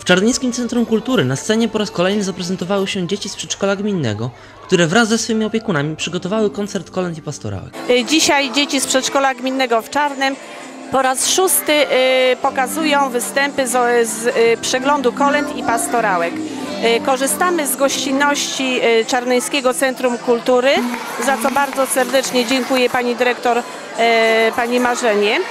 Czarnyńskim Centrum Kultury na scenie po raz kolejny zaprezentowały się dzieci z przedszkola gminnego, które wraz ze swymi opiekunami przygotowały koncert kolęd i pastorałek. Dzisiaj dzieci z przedszkola gminnego w Czarnem po raz 6. pokazują występy z przeglądu kolęd i pastorałek. Korzystamy z gościnności Czarnyńskiego Centrum Kultury, za co bardzo serdecznie dziękuję pani dyrektor, pani Marzenie.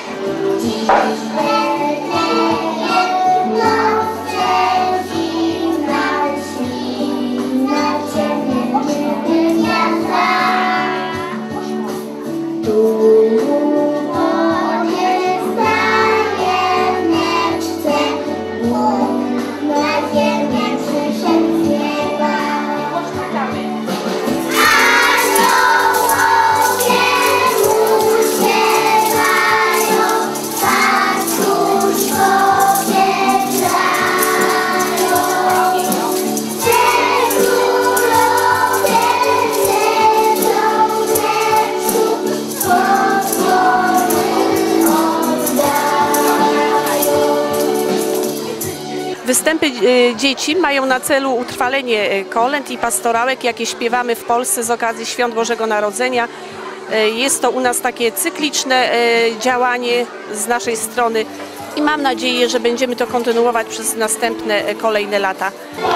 Występy dzieci mają na celu utrwalenie kolęd i pastorałek, jakie śpiewamy w Polsce z okazji Świąt Bożego Narodzenia. Jest to u nas takie cykliczne działanie z naszej strony i mam nadzieję, że będziemy to kontynuować przez następne, kolejne lata.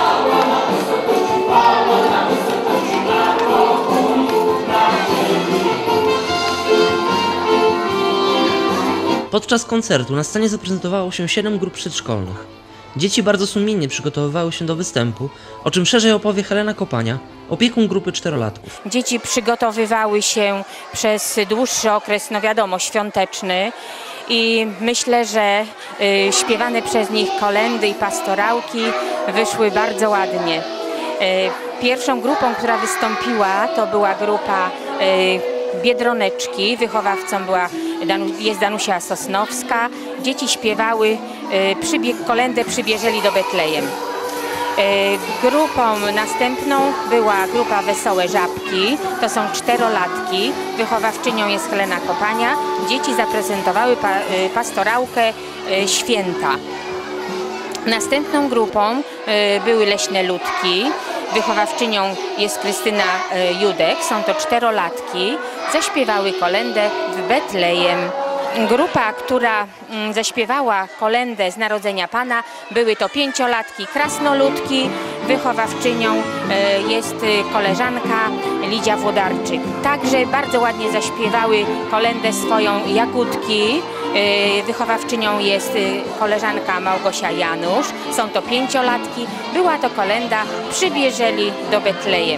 Podczas koncertu na scenie zaprezentowało się 7 grup przedszkolnych. Dzieci bardzo sumiennie przygotowywały się do występu, o czym szerzej opowie Helena Kopania, opiekun grupy 4-latków. Dzieci przygotowywały się przez dłuższy okres, no wiadomo, świąteczny i myślę, że śpiewane przez nich kolędy i pastorałki wyszły bardzo ładnie. Pierwszą grupą, która wystąpiła, to była grupa Biedroneczki, wychowawcą jest Danusia Sosnowska. Dzieci śpiewały kolędę Przybieżeli do Betlejem. Grupą następną była grupa Wesołe Żabki, to są 4-latki, wychowawczynią jest Helena Kopania. Dzieci zaprezentowały pastorałkę Święta. Następną grupą były Leśne Ludki, wychowawczynią jest Krystyna Judek, są to 4-latki, zaśpiewały kolędę w Betlejem. Grupa, która zaśpiewała kolędę z Narodzenia Pana, były to 5-latki Krasnoludki, wychowawczynią jest koleżanka Lidia Włodarczyk. Także bardzo ładnie zaśpiewały kolędę swoją Jagódki, wychowawczynią jest koleżanka Małgosia Janusz, są to 5-latki, była to kolęda Przybieżeli do Betlejem.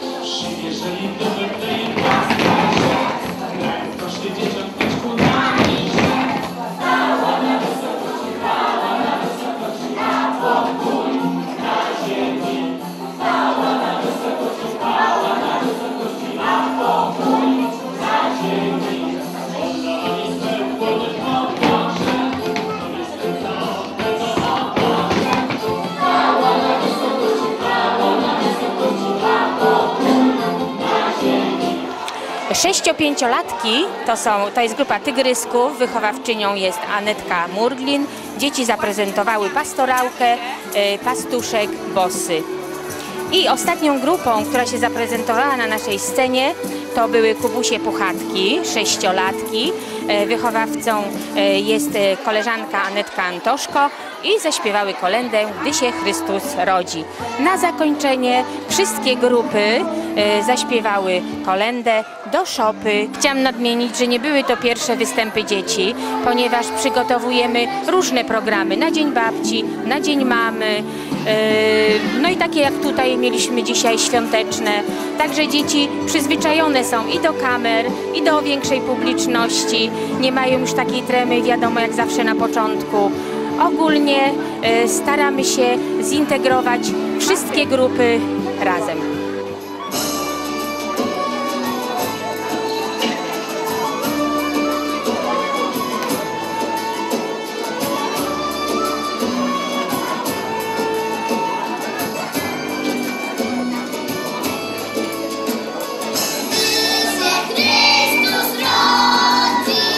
Sześcio-pięciolatki to jest grupa Tygrysków, wychowawczynią jest Anetka Murglin. Dzieci zaprezentowały pastorałkę Pastuszek Bosy. I ostatnią grupą, która się zaprezentowała na naszej scenie, to były Kubusie Puchatki, 6-latki. Wychowawcą jest koleżanka Anetka Antoszko i zaśpiewały kolędę Gdy się Chrystus rodzi. Na zakończenie wszystkie grupy zaśpiewały kolędę do szopy. Chciałam nadmienić, że nie były to pierwsze występy dzieci, ponieważ przygotowujemy różne programy na Dzień Babci, na Dzień Mamy, no i takie jak tutaj mieliśmy dzisiaj świąteczne. Także dzieci przyzwyczajone są i do kamer, i do większej publiczności. Nie mają już takiej tremy, wiadomo, jak zawsze na początku. Ogólnie staramy się zintegrować wszystkie grupy razem.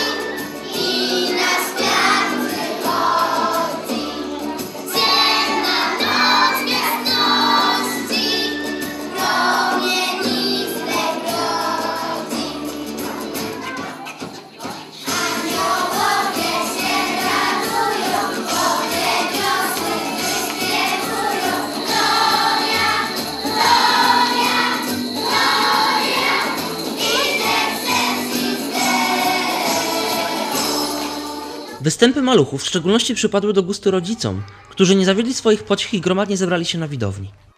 I na świat wychodzi, ciemna Występy maluchów w szczególności przypadły do gustu rodzicom, którzy nie zawiedli swoich pociech i gromadnie zebrali się na widowni.